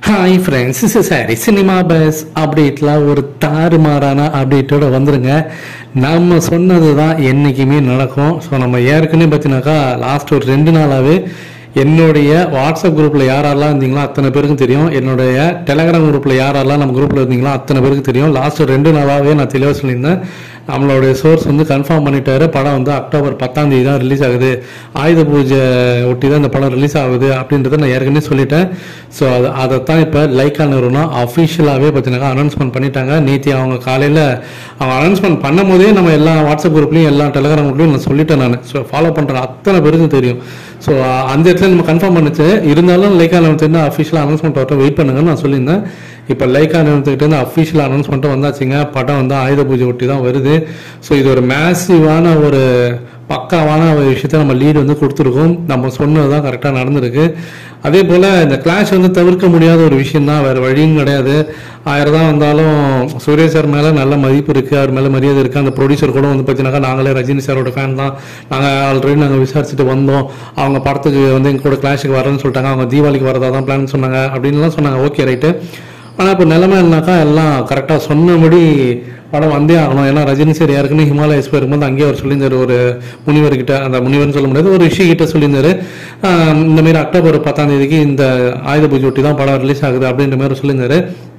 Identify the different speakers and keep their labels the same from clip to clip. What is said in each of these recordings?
Speaker 1: Hi friends, is சாரி cinema buzz அப்டேட்டில் ஒரு தாறுமாறான அப்டேட்டோட வந்துருங்க. நம்ம சொன்னது தான் என்றைக்குமே நடக்கும். ஸோ நம்ம ஏற்கனவே பார்த்தீங்கன்னாக்கா லாஸ்ட் ஒரு 2 நாளாகவே என்னுடைய வாட்ஸ்அப் குரூப்பில் யாரெல்லாம் இருந்தீங்களோ அத்தனை பேருக்கும் தெரியும். என்னுடைய டெலகிராம் குரூப்பில் யாரெல்லாம் நம்ம குரூப்பில் இருந்தீங்களோ அத்தனை பேருக்கு தெரியும். லாஸ்ட் 2 நாளாகவே நான் தெளிவாக சொல்லியிருந்தேன். நம்மளுடைய சோர்ஸ் வந்து கன்ஃபார்ம் பண்ணிட்டாரு. படம் வந்து அக்டோபர் 10ஆம் தேதி தான் ரிலீஸ் ஆகுது. ஆயுத பூஜை ஒட்டி தான் இந்த படம் ரிலீஸ் ஆகுது அப்படின்றத நான் ஏற்கனவே சொல்லிட்டேன். ஸோ அதைத்தான் இப்போ லைக்கா நிறுவனம் அஃபிஷியலாகவே பார்த்தீங்கன்னா அனௌன்ஸ்மெண்ட் பண்ணிட்டாங்க. நேற்று அவங்க காலையில் அவங்க அனௌன்ஸ்மெண்ட் பண்ணும் போதே நம்ம எல்லா வாட்ஸ்அப் குரூப்லையும் எல்லா டெலகிராம் குரூப்லையும் நான் சொல்லிட்டேன். நான் ஸோ ஃபாலோ பண்ணுற அத்தனை பேருக்கும் தெரியும். ஸோ அந்த இடத்துல நம்ம கன்ஃபார்ம் பண்ணிச்சு. இருந்தாலும் லைக்கா நிறுவனத்துக்கு அஃபிஷியலாக அனௌன்ஸ்மெண்ட் வரட்டும், வெயிட் பண்ணுங்கன்னு நான் சொல்லியிருந்தேன். இப்போ லைக்கா நிறுவனத்துக்கிட்ட அஃபிஷியல் அனௌன்ஸ்மெண்ட்டும் வந்தாச்சுங்க. படம் வந்து ஆயுத பூஜை ஒட்டி தான் வருது. ஸோ இது ஒரு மேசிவான ஒரு பக்காவான ஒரு விஷயத்த நம்ம லீடு வந்து கொடுத்துருக்கோம். நம்ம சொன்னது தான் கரெக்டாக நடந்திருக்கு. அதே போல் இந்த கிளாஷ் வந்து தவிர்க்க முடியாத ஒரு விஷயம் தான், வேறு வழியும் கிடையாது. 1000 தான் வந்தாலும் சூர்யா சார் மேலே நல்ல மதிப்பு இருக்குது, அவர் மேலே மரியாதை இருக்குது. அந்த ப்ரொடியூசர் கூட வந்து பார்த்தீங்கன்னாக்கா நாங்களே ரஜினி சாரோட ஃபேன் தான். நாங்கள் ஆல்ரெடி நாங்கள் விசாரிச்சுட்டு வந்தோம். அவங்க படத்துக்கு வந்து எங்கள் கூட கிளாஷுக்கு வரேன்னு சொல்லிட்டாங்க. அவங்க தீபாவளிக்கு வரதா தான் பிளான் சொன்னாங்க அப்படின்லாம் சொன்னாங்க. Okay right. ஆனால் இப்போ நிலைமை இல்லைனாக்கா எல்லாம் கரெக்டாக சொன்னபடி படம் வந்தே ஆகணும். ஏன்னா ரஜினி சார் ஏற்கனவே ஹிமாலயஸ் போயிருக்கும்போது அங்கேயே அவர் சொல்லியிருந்தார், ஒரு முனிவர்கிட்ட, அந்த முனிவர்னு சொல்ல முடியாது, ஒரு ரிஷிகிட்ட சொல்லியிருந்தாரு, இந்தமாரி அக்டோபர் 10ஆம் தேதிக்கு இந்த ஆயுத பூஜை ஒட்டி தான் படம் ரிலீஸ் ஆகுது அப்படின்ற மாதிரி சொல்லியிருந்தாரு.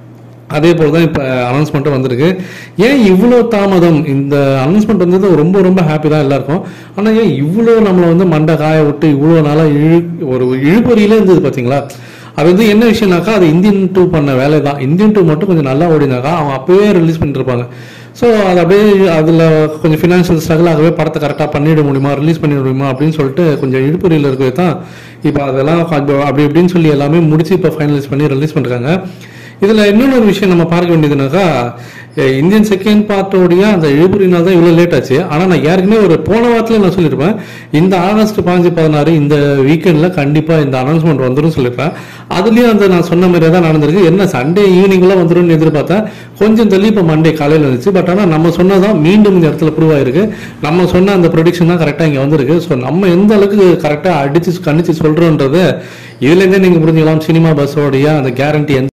Speaker 1: அதே போல் தான் இப்போ அனௌன்ஸ்மெண்ட்டும் வந்திருக்கு. ஏன் இவ்வளோ தாமதம்? இந்த அனௌன்ஸ்மெண்ட் வந்தது ரொம்ப ரொம்ப ஹாப்பி தான் எல்லாருக்கும். ஆனால் ஏன் இவ்வளோ நம்மளை வந்து மண்டை காய விட்டு இவ்வளோ நாளாக ஒரு இழுபறியிலே இருந்தது பார்த்தீங்களா? அது வந்து என்ன விஷயம்னாக்கா, அது இந்தியன் 2 பண்ண வேலை தான். இந்தியன் 2 மட்டும் கொஞ்சம் நல்லா ஓடினாக்கா அவங்க அப்பவே ரிலீஸ் பண்ணிருப்பாங்க. ஸோ அது அப்படியே அதில் கொஞ்சம் ஃபினான்ஷியல் ஸ்ட்ரகிள் ஆகவே படத்தை கரெக்டாக பண்ணிட முடியுமா, ரிலீஸ் பண்ணிட முடியுமா அப்படின்னு சொல்லிட்டு கொஞ்சம் இழுபறியில் இருக்கிறது தான். இப்போ அதெல்லாம் அப்படி இப்படின்னு சொல்லி எல்லாமே முடிச்சு இப்போ ஃபைனலைஸ் பண்ணி ரிலீஸ் பண்ணுறாங்க. இதில் இன்னொன்று ஒரு விஷயம் நம்ம பார்க்க வேண்டியதுனாக்கா, இந்தியன் செகண்ட் பார்ட்டோடைய அந்த இழுபறினால் தான் இவ்வளோ லேட் ஆச்சு. ஆனால் நான் ஏற்கனவே ஒரு போன வாரத்தில் நான் சொல்லியிருப்பேன், இந்த ஆகஸ்ட் 15-16 இந்த வீக்கெண்டில் கண்டிப்பாக இந்த அனௌன்ஸ்மெண்ட் வந்துடும் சொல்லியிருப்பேன். அதுலேயும் அந்த நான் சொன்ன மாதிரியே தான் நடந்திருக்கு. என்ன சண்டே ஈவினிங்லாம் வந்துடும் எதிர்பார்த்தேன். கொஞ்சம் தள்ளி இப்போ மண்டே காலையில் வந்துச்சு. பட் ஆனால் நம்ம சொன்னதான் மீண்டும் இந்த இடத்துல ப்ரூவ் ஆயிருக்கு. நம்ம சொன்ன அந்த ப்ரொடிக்ஷன் தான் கரெக்டாக இங்கே வந்திருக்கு. ஸோ நம்ம எந்த அளவுக்கு கரெக்டாக அடிச்சு கணிச்சு சொல்கிறோன்றது இதுலேருந்தே நீங்கள் புரிஞ்சுக்கலாம். சினிமா பஸ்ஸோடைய அந்த கேரண்டி